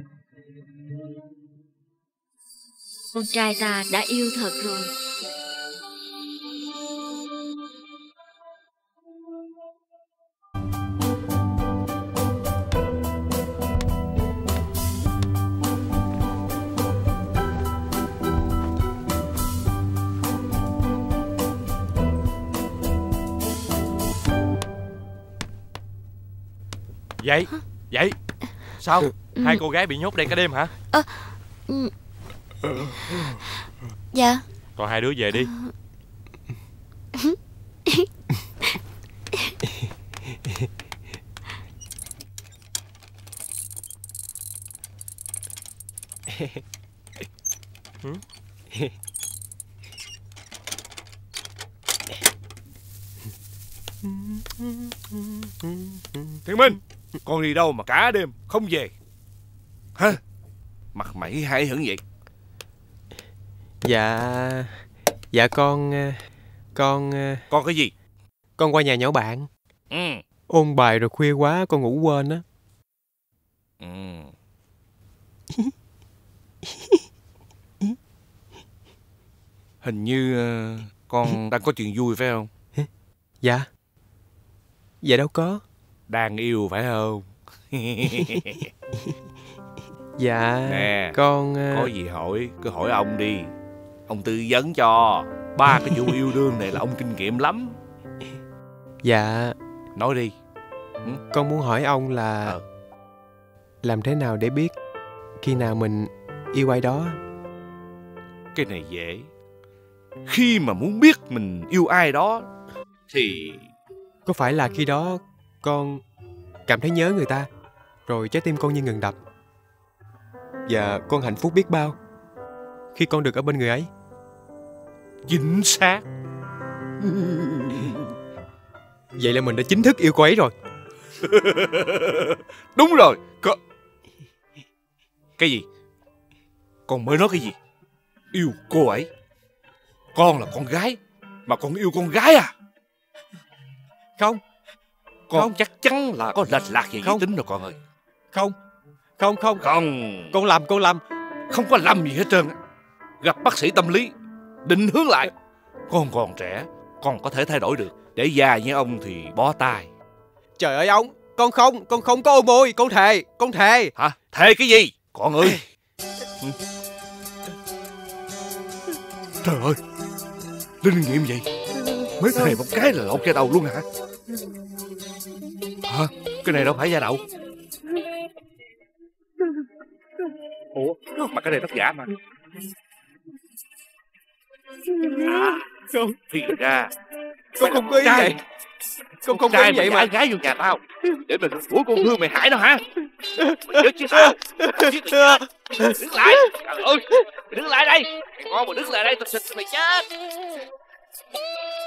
[SPEAKER 6] Con trai ta đã yêu thật rồi.
[SPEAKER 3] Vậy sao? Hai cô gái bị nhốt đây cả đêm hả?
[SPEAKER 12] Dạ.
[SPEAKER 3] Còn hai đứa về đi.
[SPEAKER 9] Thiên Minh, con đi đâu mà cả đêm không về hả? Mặt mày hay hững vậy?
[SPEAKER 1] Dạ con
[SPEAKER 9] cái gì?
[SPEAKER 1] Con qua nhà nhỏ bạn. Ôn bài rồi khuya quá con ngủ quên á.
[SPEAKER 9] Hình như con đang có chuyện vui phải không?
[SPEAKER 1] Dạ đâu có.
[SPEAKER 9] Đang yêu phải không?
[SPEAKER 1] Dạ
[SPEAKER 9] nè,
[SPEAKER 1] con
[SPEAKER 9] có gì hỏi cứ hỏi ông đi, ông tư vấn cho. Ba cái vụ yêu đương này là ông kinh nghiệm lắm.
[SPEAKER 1] Dạ.
[SPEAKER 9] Nói đi.
[SPEAKER 1] Con muốn hỏi ông là làm thế nào để biết khi nào mình yêu ai đó?
[SPEAKER 9] Cái này dễ. Khi mà muốn biết mình yêu ai đó thì
[SPEAKER 1] có phải là khi đó con cảm thấy nhớ người ta, rồi trái tim con như ngừng đập, và con hạnh phúc biết bao khi con được ở bên người ấy?
[SPEAKER 9] Chính xác.
[SPEAKER 1] Vậy là mình đã chính thức yêu cô ấy rồi.
[SPEAKER 9] Đúng rồi. Cái gì? Con mới nói cái gì? Yêu cô ấy? Con là con gái mà con yêu con gái à?
[SPEAKER 1] Không.
[SPEAKER 9] Con chắc chắn là có lệch lạc về giới tính rồi con ơi.
[SPEAKER 1] Không.
[SPEAKER 9] Con
[SPEAKER 1] lầm.
[SPEAKER 9] Không có lầm gì hết trơn á. Gặp bác sĩ tâm lý, định hướng lại. Con còn trẻ, con có thể thay đổi được. Để già như ông thì bó tay.
[SPEAKER 1] Trời ơi ông, con không có ôm môi, con thề.
[SPEAKER 9] Hả? Thề cái gì? Con ơi. Trời ơi, linh nghiệm vậy. Mới thề một cái là lột da đầu luôn hả? Hả? Cái này đâu phải da đậu. Ủa, mà cái này tóc giả mà.
[SPEAKER 1] Không.
[SPEAKER 9] Thì ra
[SPEAKER 1] con không có ý vậy. Con không có ý vậy mà.
[SPEAKER 9] Gái vô nhà tao để mày của con Hương mày hại nó hả? Mày nhớ chứ sao? Đứng lại. Trời ơi, mày đứng lại đây. Ngon mà đứng lại đây, tao xịt mày chết.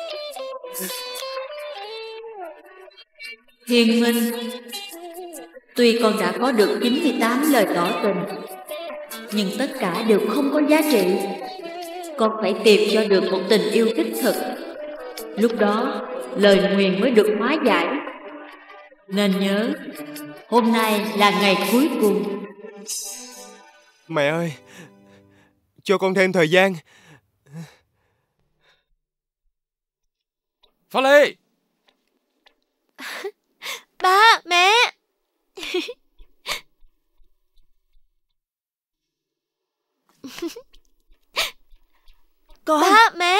[SPEAKER 8] Thiên Minh,
[SPEAKER 15] Tuy con đã có được 98 lời tỏ tình, nhưng tất cả đều không có giá trị. Con phải tìm cho được một tình yêu đích thực. Lúc đó lời nguyền mới được hóa giải. Nên nhớ, hôm nay là ngày cuối cùng.
[SPEAKER 1] Mẹ ơi, cho con thêm thời gian.
[SPEAKER 10] Pha Lê!
[SPEAKER 12] Ba, mẹ!
[SPEAKER 7] Con...
[SPEAKER 12] Ba, mẹ!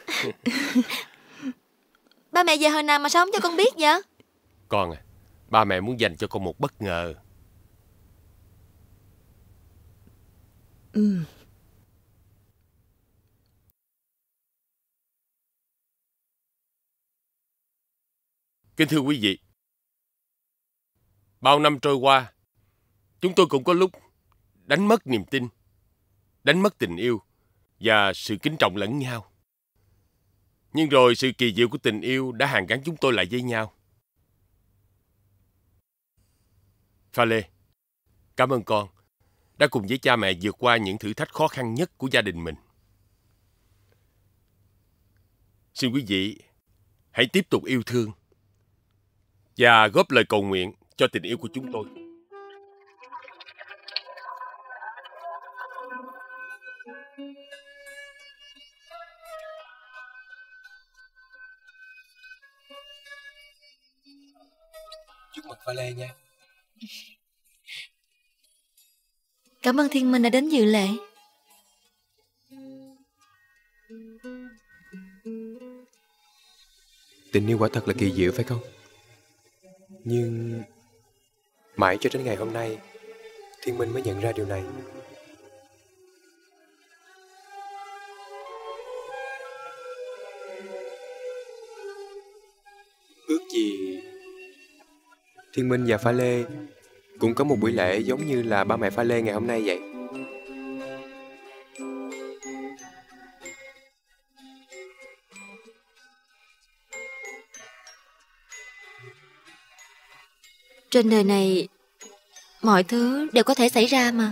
[SPEAKER 12] Ba mẹ về hồi nào mà sao không cho con biết vậy?
[SPEAKER 10] Con à, ba mẹ muốn dành cho con một bất ngờ. Kính thưa quý vị, bao năm trôi qua, chúng tôi cũng có lúc đánh mất niềm tin, đánh mất tình yêu và sự kính trọng lẫn nhau. Nhưng rồi sự kỳ diệu của tình yêu đã hàn gắn chúng tôi lại với nhau. Pha Lê, cảm ơn con đã cùng với cha mẹ vượt qua những thử thách khó khăn nhất của gia đình mình. Xin quý vị hãy tiếp tục yêu thương và góp lời cầu nguyện cho tình yêu của chúng tôi.
[SPEAKER 1] Chúc mừng Pha Lê nha.
[SPEAKER 12] Cảm ơn Thiên Minh đã đến dự lễ.
[SPEAKER 1] Tình yêu quả thật là kỳ diệu phải không? Nhưng mãi cho đến ngày hôm nay, Thiên Minh mới nhận ra điều này. Ước gì Thiên Minh và Pha Lê cũng có một buổi lễ giống như là ba mẹ Pha Lê ngày hôm nay vậy.
[SPEAKER 12] Trên đời này mọi thứ đều có thể xảy ra mà.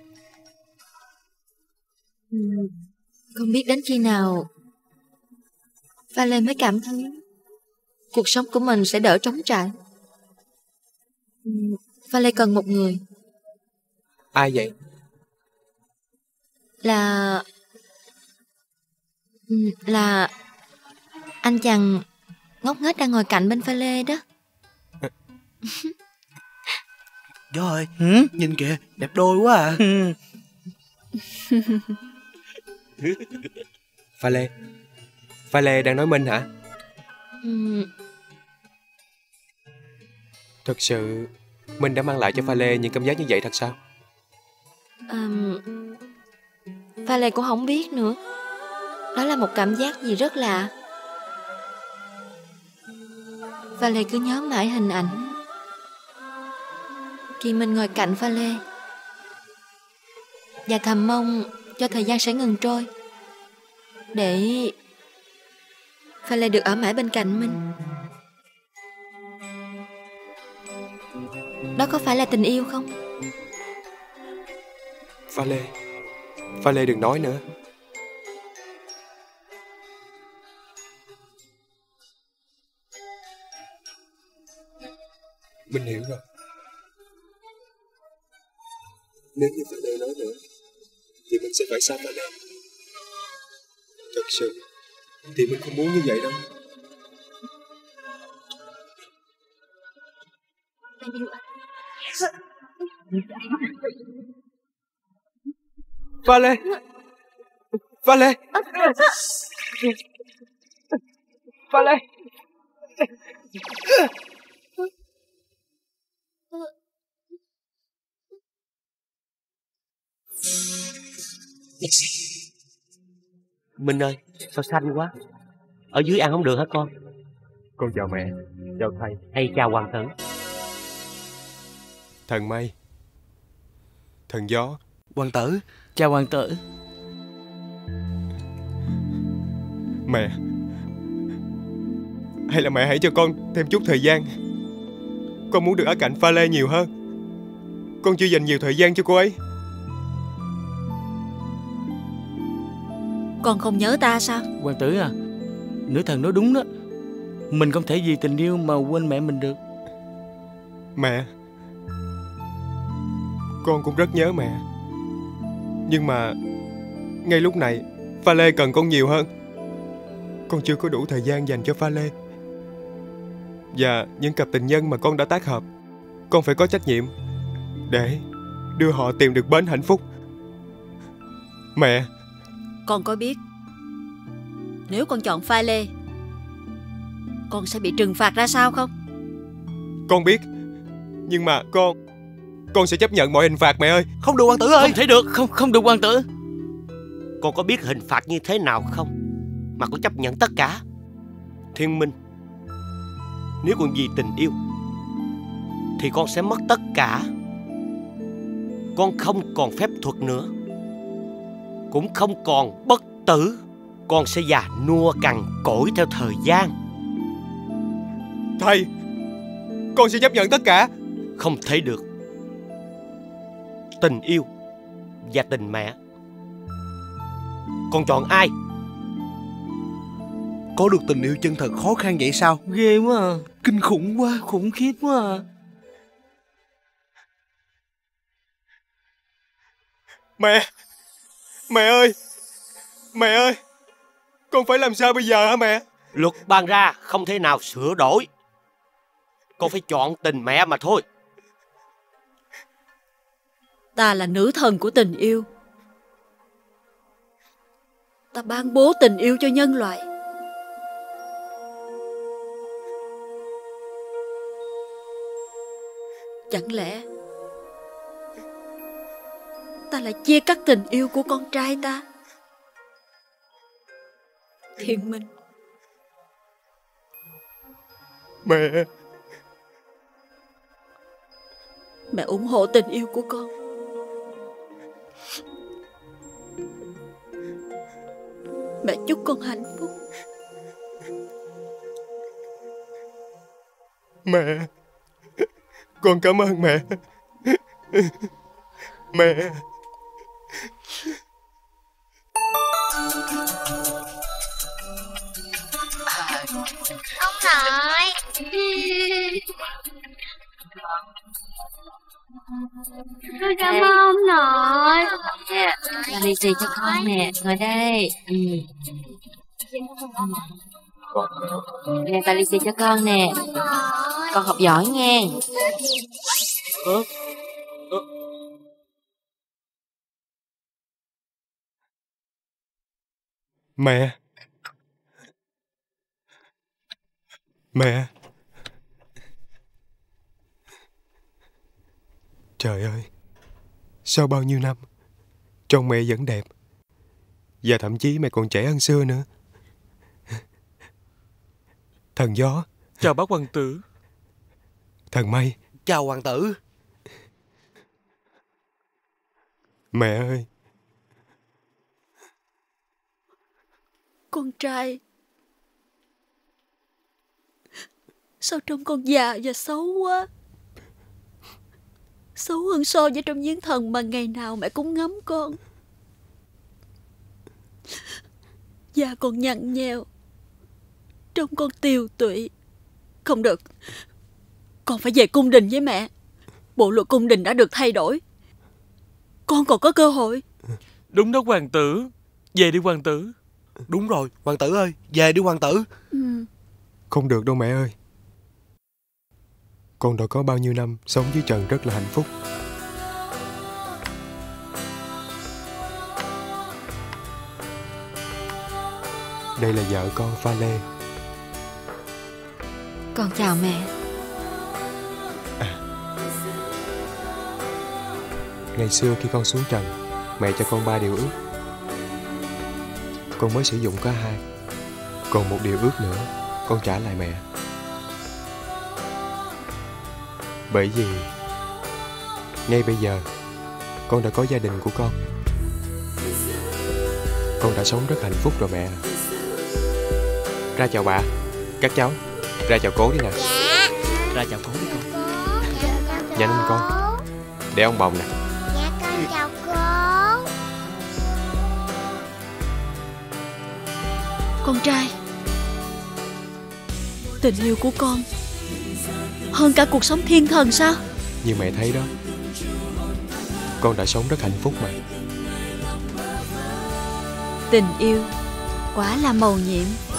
[SPEAKER 12] Không biết đến khi nào Pha Lê mới cảm thấy cuộc sống của mình sẽ đỡ trống trải. Pha Lê cần một người.
[SPEAKER 1] Ai vậy?
[SPEAKER 12] Là anh chàng ngốc nghếch đang ngồi cạnh bên Pha Lê đó.
[SPEAKER 4] Gió ơi, nhìn kìa, đẹp đôi quá à.
[SPEAKER 1] Pha Lê đang nói Minh hả? Thật sự Minh đã mang lại cho Pha Lê những cảm giác như vậy thật sao?
[SPEAKER 12] Pha Lê cũng không biết nữa. Đó là một cảm giác gì rất lạ. Pha Lê cứ nhớ mãi hình ảnh khi mình ngồi cạnh Pha Lê và thầm mong cho thời gian sẽ ngừng trôi để Pha Lê được ở mãi bên cạnh mình. Đó có phải là tình yêu không?
[SPEAKER 1] Pha Lê đừng nói nữa. Mình hiểu rồi. Nếu như Pha Lê nói nữa thì mình sẽ phải xa Pha Lê. Thật sự thì mình không muốn như vậy đâu. Pha Lê! Pha Lê! Pha Lê!
[SPEAKER 14] Minh ơi, sao xanh quá? Ở dưới ăn không được hả con?
[SPEAKER 1] Con chào mẹ, chào thầy.
[SPEAKER 14] Hay chào hoàng tử.
[SPEAKER 1] Thần mây, thần gió.
[SPEAKER 4] Hoàng tử,
[SPEAKER 5] chào hoàng tử.
[SPEAKER 1] Mẹ, hay là mẹ hãy cho con thêm chút thời gian. Con muốn được ở cạnh Pha Lê nhiều hơn. con chưa dành nhiều thời gian cho cô ấy.
[SPEAKER 6] Con không nhớ ta sao?
[SPEAKER 5] Hoàng tử à, nữ thần nói đúng đó. Mình không thể vì tình yêu mà quên mẹ mình được.
[SPEAKER 1] Mẹ, con cũng rất nhớ mẹ. Nhưng mà ngay lúc này Pha Lê cần con nhiều hơn. Con chưa có đủ thời gian dành cho Pha Lê và những cặp tình nhân mà con đã tác hợp. Con phải có trách nhiệm để đưa họ tìm được bến hạnh phúc. Mẹ,
[SPEAKER 6] con có biết nếu con chọn Pha Lê, con sẽ bị trừng phạt ra sao không?
[SPEAKER 1] Con biết. Nhưng mà con sẽ chấp nhận mọi hình phạt mẹ ơi.
[SPEAKER 14] Không được hoàng tử ơi.
[SPEAKER 5] Không thể được. Không được hoàng tử.
[SPEAKER 14] Con có biết hình phạt như thế nào không mà con chấp nhận tất cả? Thiên Minh, nếu con vì tình yêu thì con sẽ mất tất cả. Con không còn phép thuật nữa, cũng không còn bất tử. Con sẽ già nua cằn cỗi theo thời gian.
[SPEAKER 1] Thầy, con sẽ chấp nhận tất cả.
[SPEAKER 14] Không thể được. Tình yêu và tình mẹ, con chọn ai?
[SPEAKER 4] Có được tình yêu chân thật khó khăn vậy sao?
[SPEAKER 5] Ghê quá à.
[SPEAKER 4] Kinh khủng quá.
[SPEAKER 5] Khủng khiếp quá à.
[SPEAKER 1] Mẹ ơi, mẹ ơi, con phải làm sao bây giờ hả mẹ?
[SPEAKER 14] Luật ban ra không thể nào sửa đổi. Con phải chọn tình mẹ mà thôi.
[SPEAKER 6] Ta là nữ thần của tình yêu. Ta ban bố tình yêu cho nhân loại. Chẳng lẽ ta lại chia cắt tình yêu của con trai ta? Thiên Minh, mẹ ủng hộ tình yêu của con. Mẹ chúc con hạnh phúc.
[SPEAKER 1] Mẹ, con cảm ơn mẹ. Mẹ.
[SPEAKER 12] Ông nội.
[SPEAKER 13] Tôi cảm ơn ông nội. Nè, làm lì xì cho con nè, ngồi đây. Nè, tao lì xì cho con nè. Con học giỏi nghe.
[SPEAKER 1] Mẹ. Trời ơi, sau bao nhiêu năm trông mẹ vẫn đẹp. Và thậm chí mẹ còn trẻ hơn xưa nữa. Thần gió.
[SPEAKER 3] Chào bác hoàng tử.
[SPEAKER 1] Thần mây.
[SPEAKER 14] Chào hoàng tử.
[SPEAKER 1] Mẹ ơi.
[SPEAKER 6] Con trai, sao trông con già và xấu quá. Xấu hơn so với trong giếng thần mà ngày nào mẹ cũng ngắm con. Da con nhăn nheo, trông con tiều tụy. Không được, con phải về cung đình với mẹ. Bộ luật cung đình đã được thay đổi, con còn có cơ hội.
[SPEAKER 3] Đúng đó hoàng tử. Về đi hoàng tử.
[SPEAKER 4] Đúng rồi, hoàng tử ơi, về đi hoàng tử.
[SPEAKER 1] Không được đâu mẹ ơi. Con đã có bao nhiêu năm sống dưới trần rất là hạnh phúc. Đây là vợ con Pha Lê.
[SPEAKER 6] Con chào mẹ.
[SPEAKER 1] Ngày xưa khi con xuống trần, mẹ cho con 3 điều ước. Con mới sử dụng có 2. Còn 1 điều ước nữa con trả lại mẹ. Bởi vì ngay bây giờ con đã có gia đình của con. Con đã sống rất hạnh phúc rồi mẹ. Ra chào bà. Các cháu ra chào cố đi nè.
[SPEAKER 12] Dạ.
[SPEAKER 1] Ra chào cố đi con. Nhanh lên con. Để ông bồng nè.
[SPEAKER 12] Dạ con chào cô.
[SPEAKER 6] Con trai, tình yêu của con hơn cả cuộc sống thiên thần sao?
[SPEAKER 1] Như mẹ thấy đó, con đã sống rất hạnh phúc mà.
[SPEAKER 6] Tình yêu quả là mầu nhiệm.